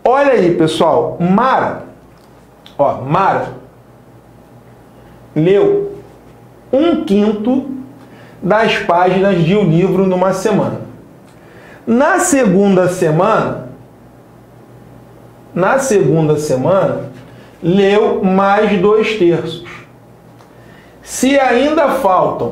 Olha aí, pessoal, Mara leu 1/5 das páginas de um livro numa semana. Na segunda semana, leu mais 2/3. Se ainda faltam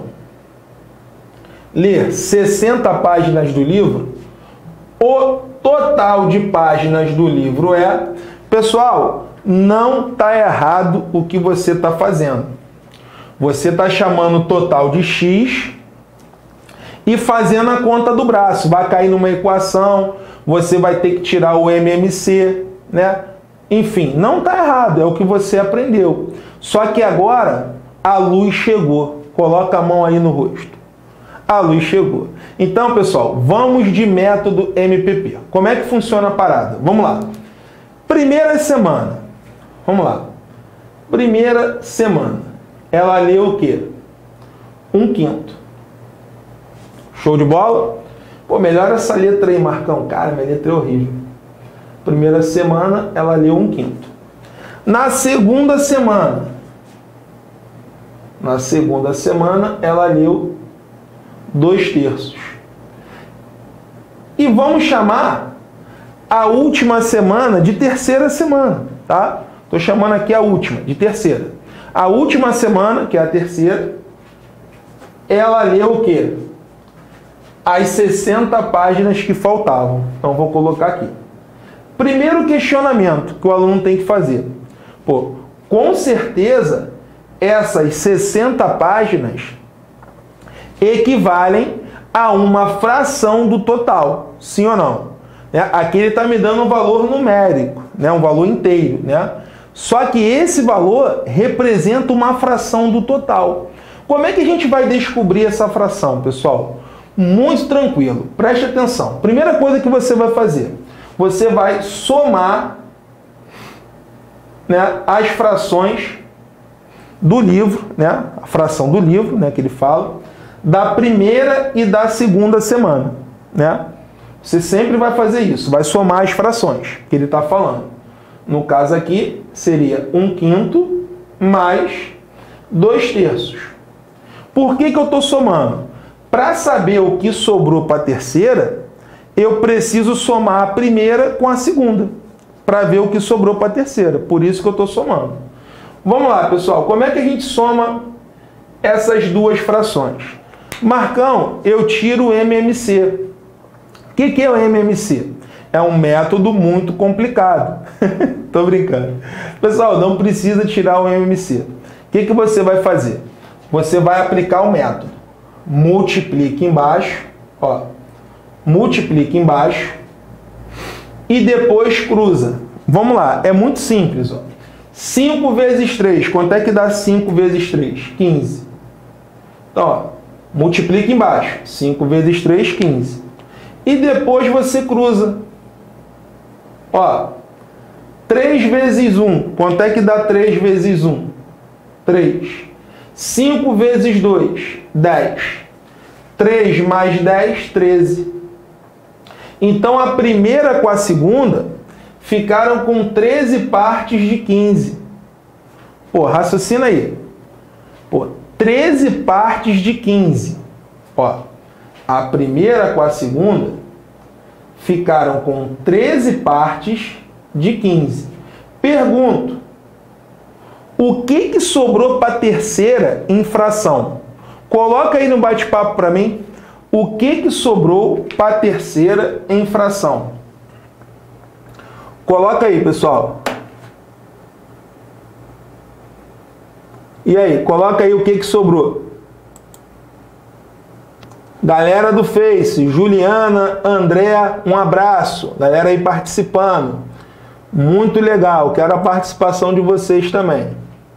ler 60 páginas do livro, o total de páginas do livro é... Pessoal, não está errado o que você está fazendo. Você está chamando o total de X e fazendo a conta do braço. Vai cair numa equação, você vai ter que tirar o MMC, né? Enfim, não está errado, é o que você aprendeu. Só que agora a luz chegou. Coloca a mão aí no rosto. A luz chegou. Então, pessoal, vamos de método MPP. Como é que funciona a parada? Vamos lá. Primeira semana. Vamos lá. Primeira semana. Ela leu o quê? 1/5. Show de bola? Pô, melhor essa letra aí, Marcão. Cara, minha letra é horrível. Primeira semana, ela leu 1/5. Na segunda semana, ela leu 2/3. E vamos chamar a última semana de terceira semana, tá? Estou chamando aqui a última, de terceira. A última semana, que é a terceira, ela leu o quê? As 60 páginas que faltavam. Então, vou colocar aqui. Primeiro questionamento que o aluno tem que fazer. Pô, com certeza, essas 60 páginas equivalem a uma fração do total. Sim ou não? Aqui ele está me dando um valor numérico, né? Um valor inteiro, né? Só que esse valor representa uma fração do total. Como é que a gente vai descobrir essa fração, pessoal? Muito tranquilo. Preste atenção. Primeira coisa que você vai fazer. Você vai somar, né, as frações do livro, né? A fração do livro, né, que ele fala, da primeira e da segunda semana, né? Você sempre vai fazer isso. Vai somar as frações que ele está falando. No caso aqui, seria 1/5 mais 2/3. Por que eu estou somando? Para saber o que sobrou para a terceira, eu preciso somar a primeira com a segunda, para ver o que sobrou para a terceira. Por isso que eu estou somando. Vamos lá, pessoal. Como é que a gente soma essas duas frações? Marcão, eu tiro o MMC. O que é o MMC? É um método muito complicado. Tô brincando. Pessoal, não precisa tirar o MMC. O que você vai fazer? Você vai aplicar o método. Multiplica embaixo, ó. Multiplica embaixo e depois cruza. Vamos lá, é muito simples, ó. 5 vezes 3, quanto é que dá 5 vezes 3? 15. Então, ó, multiplica embaixo. 5 vezes 3, 15. E depois você cruza. Ó, 3 vezes 1, quanto é que dá 3 vezes 1? 3. 5 vezes 2, 10. 3 mais 10, 13. Então, a primeira com a segunda ficaram com 13 partes de 15. Pô, raciocina aí. Pô, 13 partes de 15. Ó, a primeira com a segunda ficaram com 13 partes de 15. Pergunto, o que sobrou para a terceira em fração? Coloca aí no bate-papo para mim. O que sobrou para a terceira em fração? Coloca aí, pessoal. E aí, coloca aí o que sobrou. Galera do Face, Juliana, André, um abraço. Galera aí participando. Muito legal, quero a participação de vocês também.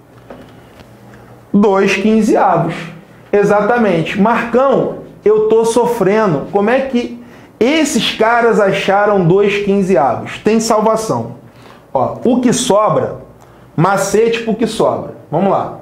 2/15. Exatamente. Marcão, eu tô sofrendo. Como é que esses caras acharam 2/15? Tem salvação. Ó, o que sobra, macete pro que sobra. Vamos lá.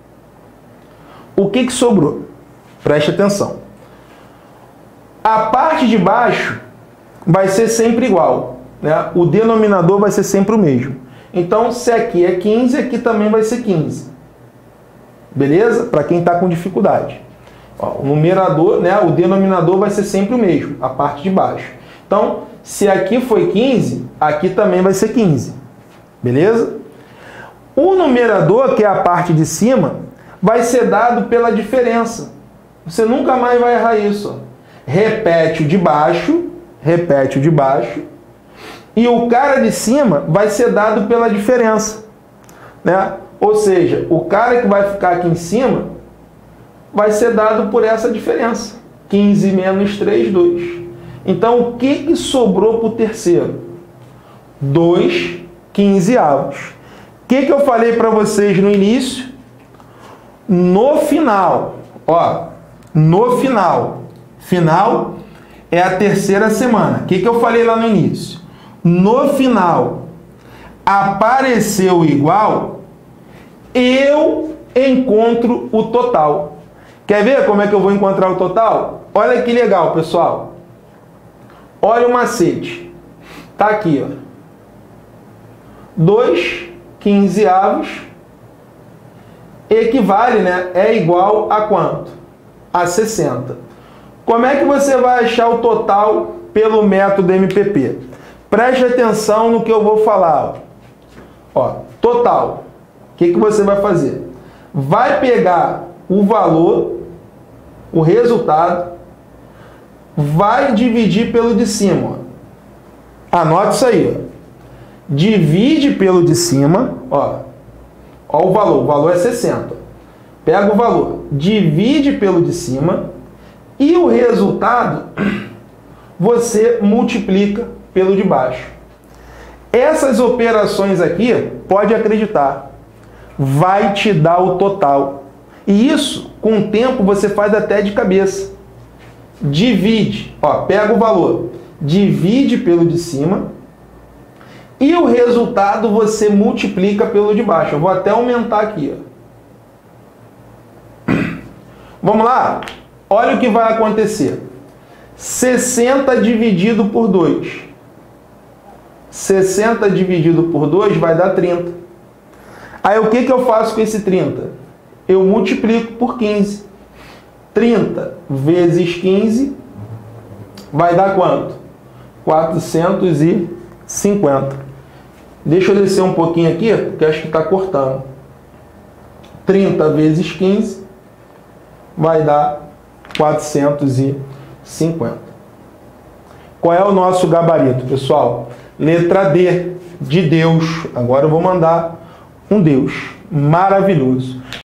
O que sobrou? Preste atenção. A parte de baixo vai ser sempre igual. né, o denominador vai ser sempre o mesmo. Então, se aqui é 15, aqui também vai ser 15. Beleza? Para quem está com dificuldade. Ó, o numerador, né, o denominador vai ser sempre o mesmo, a parte de baixo. Então, se aqui foi 15, aqui também vai ser 15. Beleza? O numerador, que é a parte de cima, vai ser dado pela diferença. Você nunca mais vai errar isso. Ó. Repete o de baixo, e o cara de cima vai ser dado pela diferença. Né? Ou seja, o cara que vai ficar aqui em cima vai ser dado por essa diferença. 15 menos 3, 2. Então, o que sobrou para o terceiro? 2 quinzeavos. O que eu falei para vocês no início? No final, ó, no final. Final é a terceira semana. O que eu falei lá no início? No final, apareceu igual, eu encontro o total. Quer ver como é que eu vou encontrar o total? Olha que legal, pessoal. Olha o macete. Tá aqui, ó. 2 quinzeavos equivale, né? É igual a quanto? A 60. Como é que você vai achar o total pelo método MPP? Preste atenção no que eu vou falar. Ó, total. O que você vai fazer? Vai pegar o valor, o resultado, vai dividir pelo de cima. Ó. Anote isso aí. Ó. Divide pelo de cima. Ó o valor é 60. Pega o valor, divide pelo de cima e o resultado você multiplica pelo de baixo. Essas operações aqui, pode acreditar, vai te dar o total. E isso, com o tempo, você faz até de cabeça. Divide, ó, pega o valor, divide pelo de cima e o resultado você multiplica pelo de baixo. Eu vou até aumentar aqui, ó. Vamos lá? Olha o que vai acontecer. 60 dividido por 2. 60 dividido por 2 vai dar 30. Aí o que eu faço com esse 30? Eu multiplico por 15. 30 vezes 15 vai dar quanto? 450. Deixa eu descer um pouquinho aqui, porque acho que está cortando. 30 vezes 15 vai dar 450. Qual é o nosso gabarito, pessoal? Letra D, de Deus. Agora eu vou mandar um Deus maravilhoso.